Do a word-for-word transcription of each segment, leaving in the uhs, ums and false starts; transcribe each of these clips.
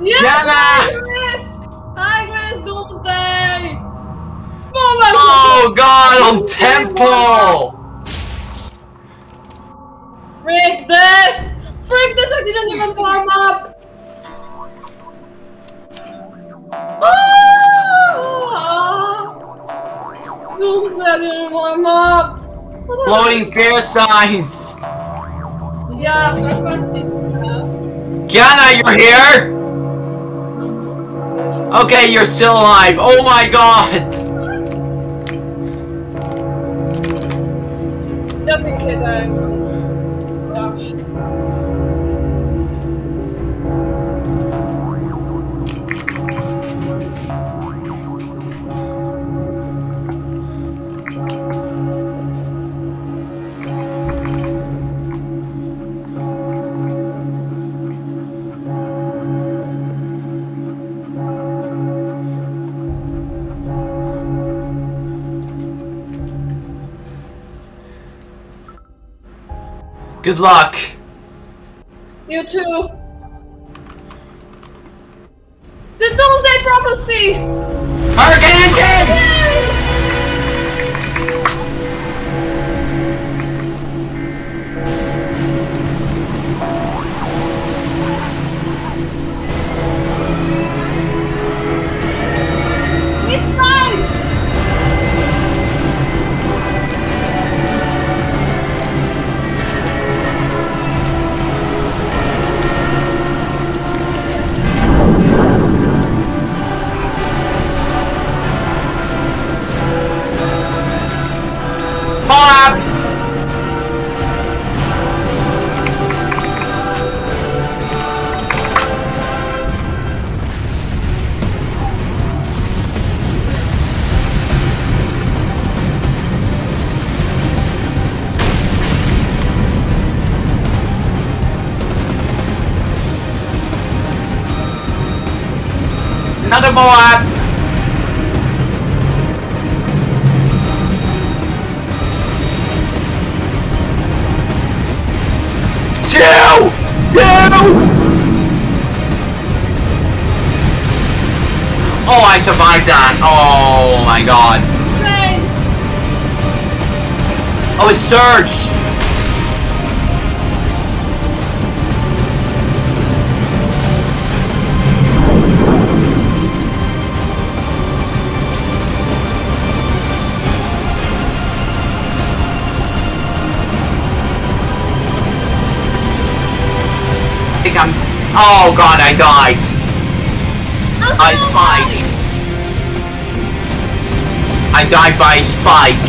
Yes! Yana! Hi, Grace Doomsday! Oh my Oh god, on Temple! Frick this! Frick this! I didn't even warm up! Ah! Doomsday, I didn't warm up! Floating fear signs! Yeah, I can't see that. Kiana, you're here? Okay, you're still alive. Oh my god! Just in case I... Yeah. Good luck. You too. The Doomsday Prophecy! Hurricane engine! It's time! Bob! Another Moab! Two! Two! Oh, I survived that. Oh my god. Same. Oh, it surged. I think I'm... Oh god, I died. By Spike. I died by Spike.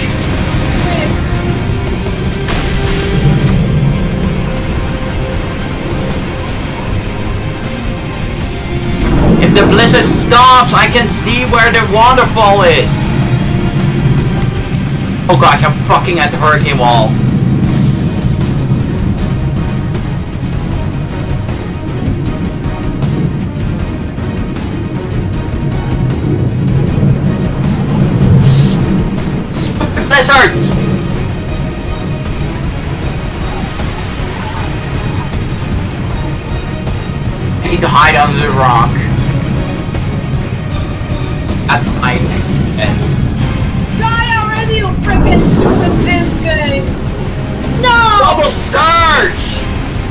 If the blizzard stops, I can see where the waterfall is. Oh gosh, I'm fucking at the hurricane wall. Blizzard! I need to hide under the rock. That's my next guess. Die already, you freaking stupid this game! No! Double surge!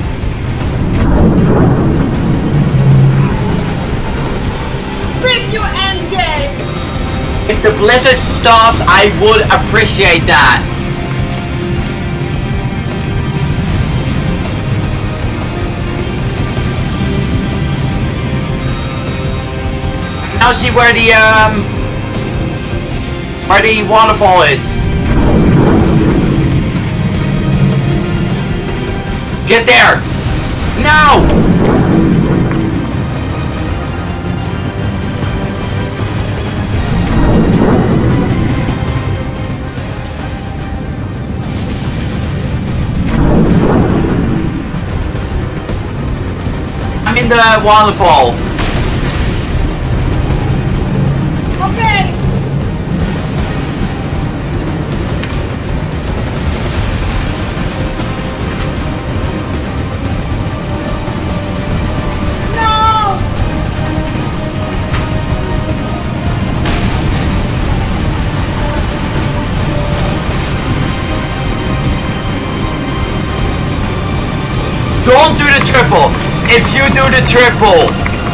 Frick you endgame! If the blizzard stops, I would appreciate that. Now see where the um where the waterfall is. Get there! No! I'm in the waterfall. Okay! No! triple. If you do the triple.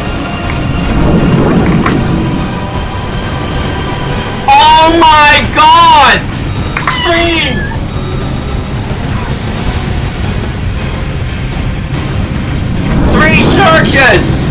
Oh my god! Three! Three searches!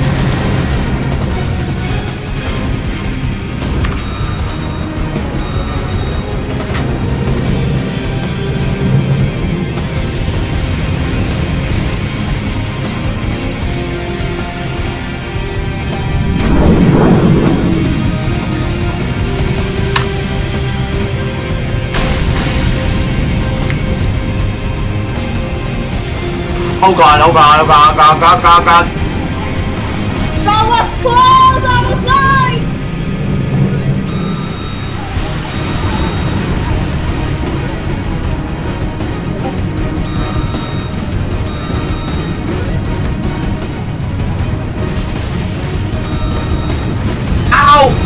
Oh god, oh god, oh god, oh god, oh god, oh god, oh god. That was close! I was dying! Ow!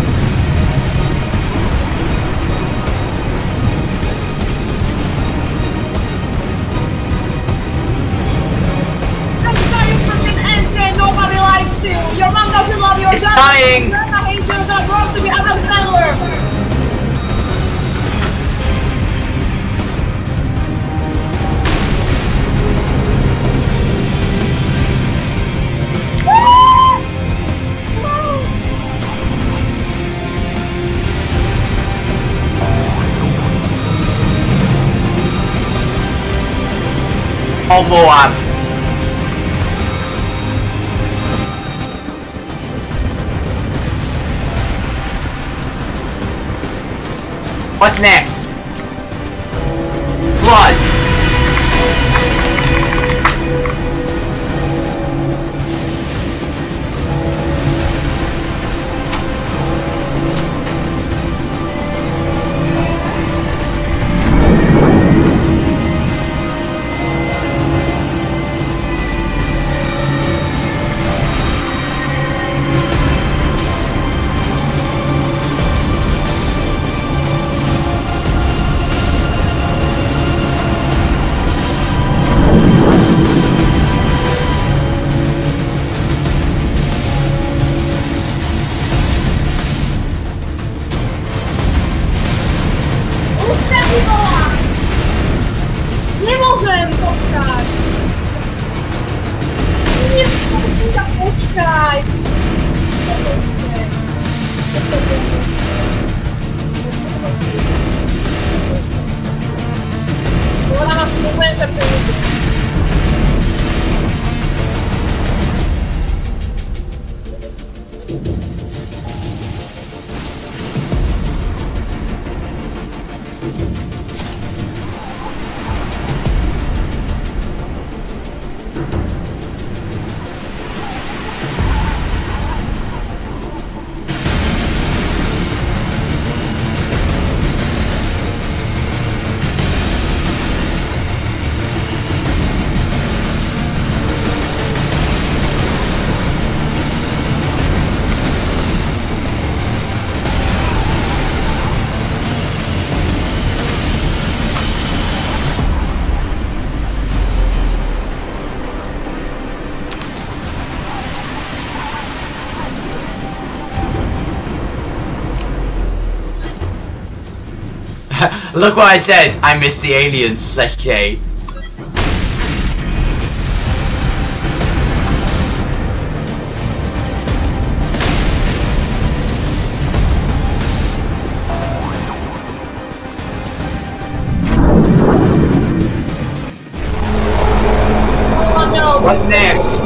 Nobody likes you. Your mom doesn't love you. It's dying. Your mom hates you. You're gonna grow up to be Adam Sandler. Oh, Moab. What's next? Blood. Nie możemy poczekać! Nie poczekaj! Ona nas nie będzie powiedzieć. Look what I said. I miss the aliens, slash J. Oh no! What's next?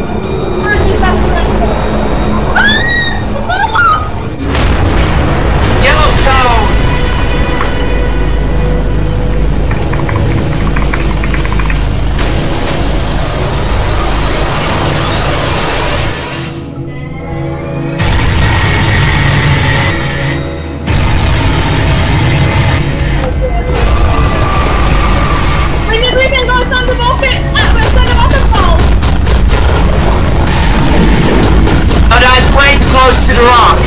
Yellowstone! Close to the rock.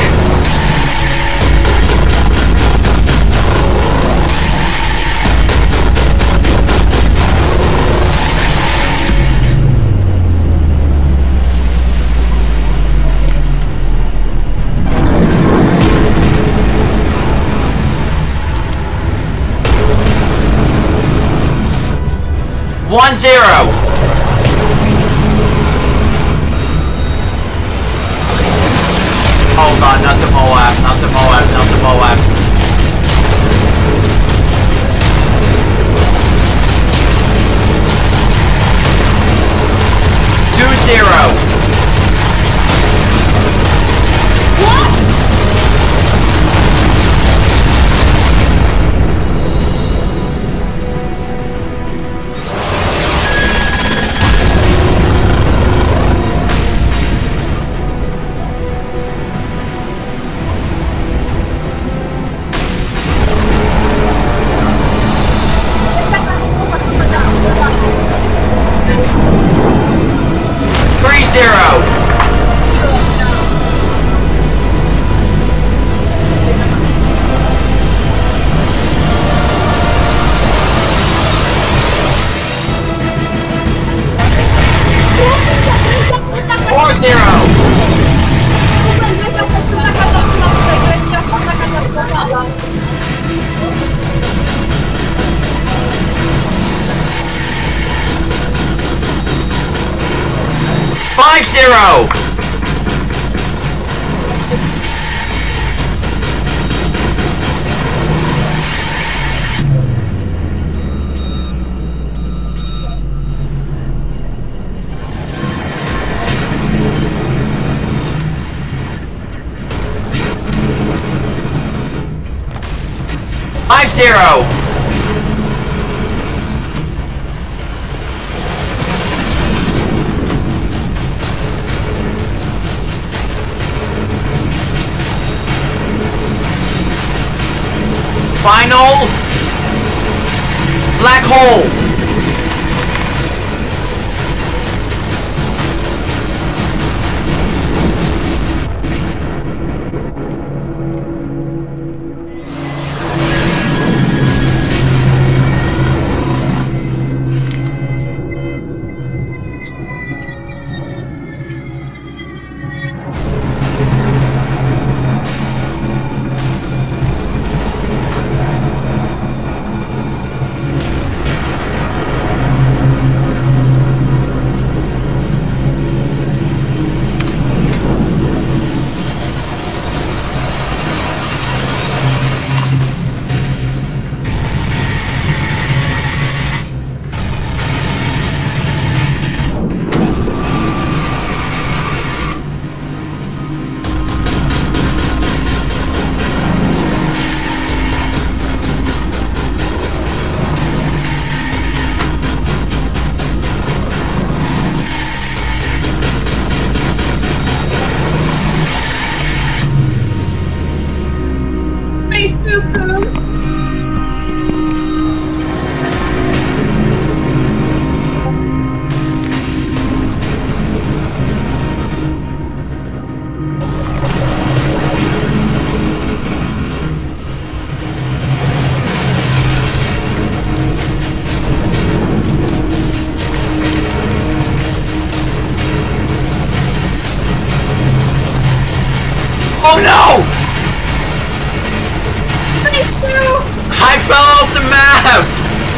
One zero. Oh god, not the Moab, not the Moab, not the Moab. Two zero. Three zero. Four zero. Five zero. Five zero. Final black hole. Too soon. Oh no! I fell off the map!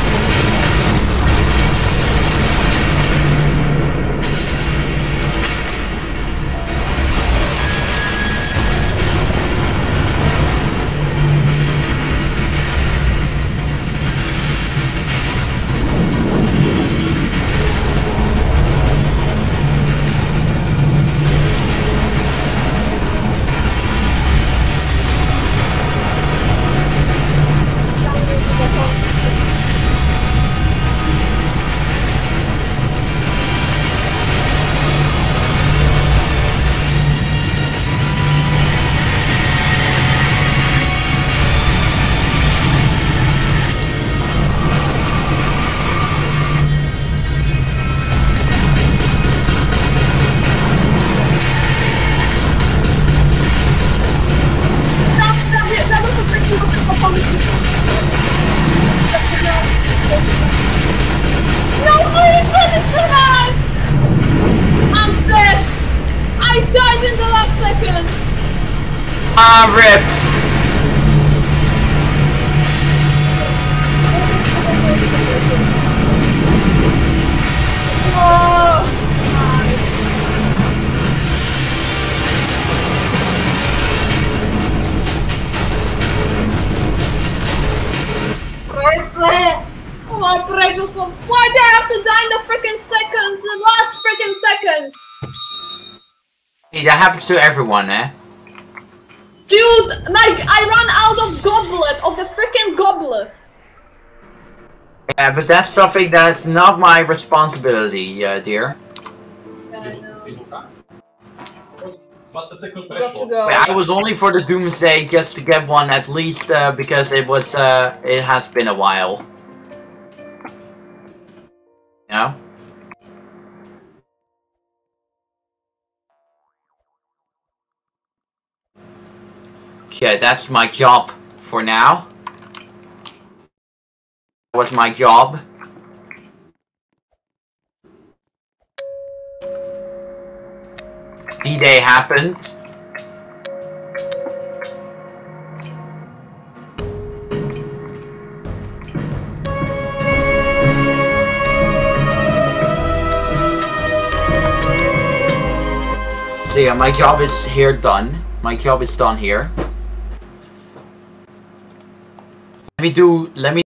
Ah, rip! to die in the freaking seconds, the last freaking seconds. Hey, that happens to everyone, eh? Dude, like, I ran out of goblet, of the freaking goblet. Yeah, but that's something that's not my responsibility, uh, dear. Yeah, I know. dwadzieścia sekund Got to preszło. go. I was only for the doomsday just to get one at least uh, because it was uh, it has been a while. You know? Okay, that's my job for now. What's my job? D-Day happened. So yeah, my job is here done. My job is done here. Let me do, let me